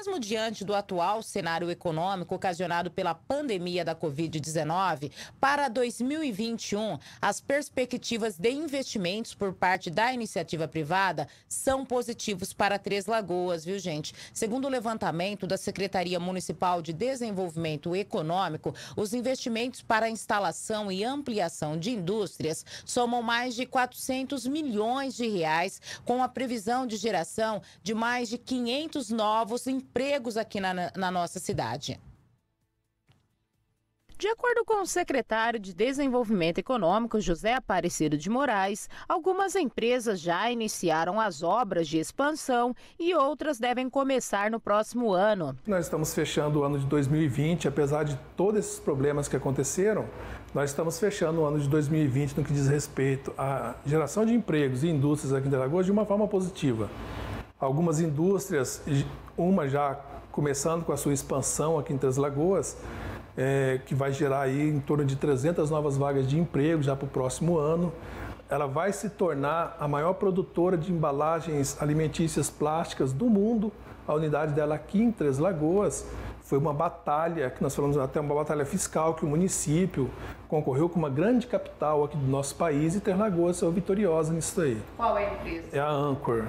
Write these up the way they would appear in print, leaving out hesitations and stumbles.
mesmo diante do atual cenário econômico ocasionado pela pandemia da Covid-19, para 2021, as perspectivas de investimentos por parte da iniciativa privada são positivos para Três Lagoas, viu, gente? Segundo o levantamento da Secretaria Municipal de Desenvolvimento Econômico, os investimentos para a instalação e ampliação de indústrias somam mais de 400 milhões de reais, com a previsão de geração de mais de 500 novos empregos aqui na nossa cidade. De acordo com o secretário de Desenvolvimento Econômico, José Aparecido de Moraes, algumas empresas já iniciaram as obras de expansão e outras devem começar no próximo ano. Nós estamos fechando o ano de 2020, apesar de todos esses problemas que aconteceram, nós estamos fechando o ano de 2020 no que diz respeito à geração de empregos e indústrias aqui em Três Lagoas de uma forma positiva. Algumas indústrias, uma já começando com a sua expansão aqui em Três Lagoas, que vai gerar aí em torno de 300 novas vagas de emprego já para o próximo ano. Ela vai se tornar a maior produtora de embalagens alimentícias plásticas do mundo. A unidade dela aqui em Três Lagoas foi uma batalha, que nós falamos até uma batalha fiscal, que o município concorreu com uma grande capital aqui do nosso país e Três Lagoas saiu vitoriosa nisso aí. Qual é a empresa? É a Anchor.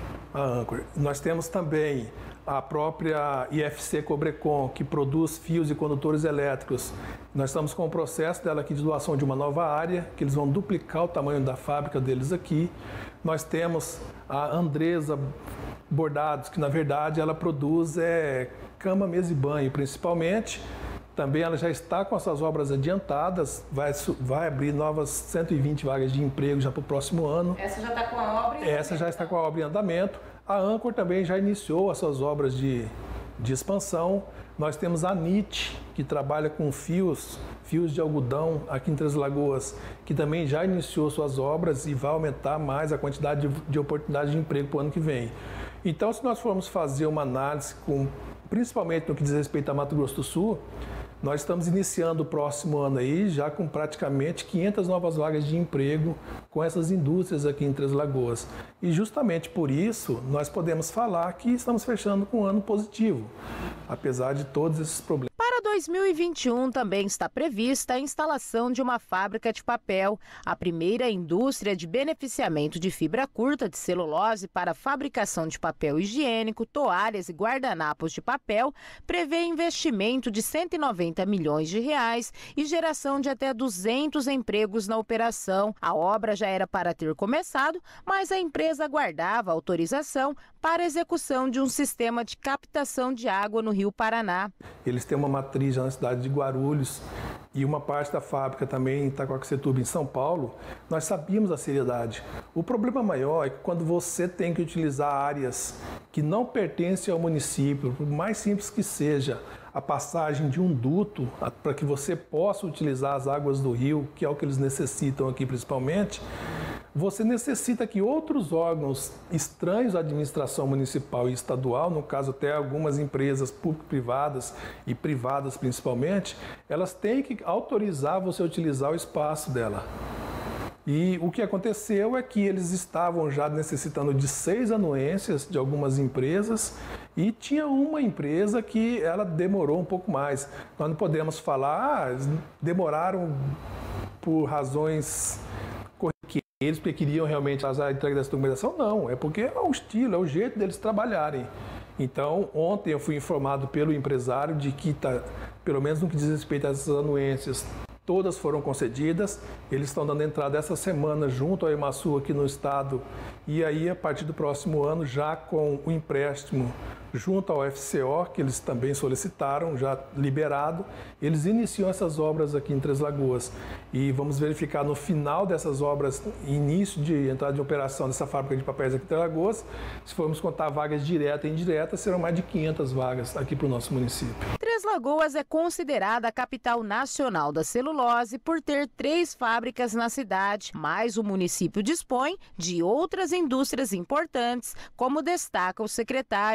Nós temos também a própria IFC Cobrecon, que produz fios e condutores elétricos. Nós estamos com o processo dela aqui de doação de uma nova área, que eles vão duplicar o tamanho da fábrica deles aqui. Nós temos a Andresa Bordados, que na verdade ela produz cama, mesa e banho, principalmente. Também ela já está com essas obras adiantadas, vai abrir novas 120 vagas de emprego já para o próximo ano. Essa já está com a obra em andamento? Essa já está com a obra em andamento. A Anchor também já iniciou as suas obras de expansão. Nós temos a NIT, que trabalha com fios de algodão aqui em Três Lagoas, que também já iniciou suas obras e vai aumentar mais a quantidade de oportunidades de emprego para o ano que vem. Então, se nós formos fazer uma análise, principalmente no que diz respeito a Mato Grosso do Sul, nós estamos iniciando o próximo ano aí já com praticamente 500 novas vagas de emprego com essas indústrias aqui em Três Lagoas. E justamente por isso nós podemos falar que estamos fechando com um ano positivo, apesar de todos esses problemas. Para 2021 também está prevista a instalação de uma fábrica de papel. A primeira indústria de beneficiamento de fibra curta de celulose para a fabricação de papel higiênico, toalhas e guardanapos de papel prevê investimento de 190 milhões de reais e geração de até 200 empregos na operação. A obra já era para ter começado, mas a empresa aguardava autorização para a execução de um sistema de captação de água no Rio Paraná. Eles têm uma matriz já na cidade de Guarulhos e uma parte da fábrica também em Itacoaxetuba, em São Paulo. Nós sabíamos a seriedade. O problema maior é que quando você tem que utilizar áreas que não pertencem ao município, por mais simples que seja, a passagem de um duto para que você possa utilizar as águas do rio, que é o que eles necessitam aqui principalmente, você necessita que outros órgãos estranhos à administração municipal e estadual, no caso até algumas empresas público-privadas e privadas principalmente, elas têm que autorizar você a utilizar o espaço dela. E o que aconteceu é que eles estavam já necessitando de 6 anuências de algumas empresas e tinha uma empresa que ela demorou um pouco mais. Nós não podemos falar, demoraram por razões corriqueiras, porque queriam realmente fazer a entrega dessa documentação. Não, é porque é o estilo, é o jeito deles trabalharem. Então, ontem eu fui informado pelo empresário de que, pelo menos no que diz respeito a essas anuências, todas foram concedidas. Eles estão dando entrada essa semana junto ao Emaçu aqui no estado e aí a partir do próximo ano já com o empréstimo junto ao FCO, que eles também solicitaram, já liberado, eles iniciam essas obras aqui em Três Lagoas. E vamos verificar no final dessas obras, início de entrada de operação dessa fábrica de papéis aqui em Três Lagoas, se formos contar vagas diretas e indiretas, serão mais de 500 vagas aqui para o nosso município. Três Lagoas é considerada a capital nacional da celulose por ter 3 fábricas na cidade, mas o município dispõe de outras indústrias importantes, como destaca o secretário.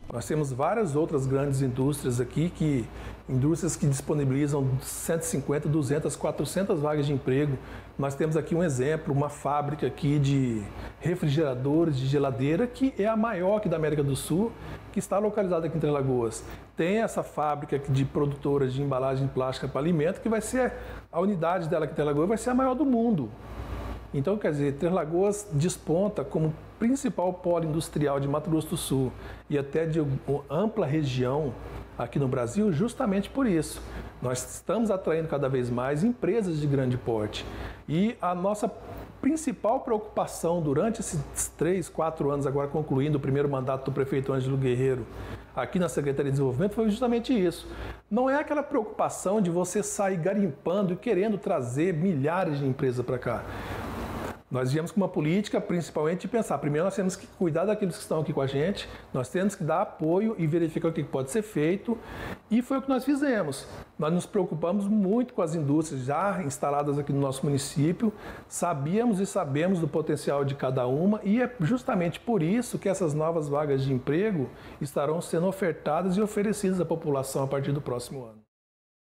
Nós temos várias outras grandes indústrias aqui, indústrias que disponibilizam 150, 200, 400 vagas de emprego. Nós temos aqui um exemplo, uma fábrica aqui de refrigeradores, de geladeira, que é a maior aqui da América do Sul, que está localizada aqui em Três Lagoas. Tem essa fábrica de produtora de embalagem plástica para alimento, que vai ser, a unidade dela aqui em Três Lagoas vai ser a maior do mundo. Então, quer dizer, Três Lagoas desponta como principal polo industrial de Mato Grosso do Sul e até de uma ampla região aqui no Brasil justamente por isso. Nós estamos atraindo cada vez mais empresas de grande porte. E a nossa principal preocupação durante esses 3, 4 anos, agora concluindo o primeiro mandato do prefeito Ângelo Guerreiro aqui na Secretaria de Desenvolvimento, foi justamente isso. Não é aquela preocupação de você sair garimpando e querendo trazer milhares de empresas para cá. Nós viemos com uma política, principalmente, de pensar, primeiro nós temos que cuidar daqueles que estão aqui com a gente, nós temos que dar apoio e verificar o que pode ser feito, e foi o que nós fizemos. Nós nos preocupamos muito com as indústrias já instaladas aqui no nosso município, sabíamos e sabemos do potencial de cada uma, e é justamente por isso que essas novas vagas de emprego estarão sendo ofertadas e oferecidas à população a partir do próximo ano.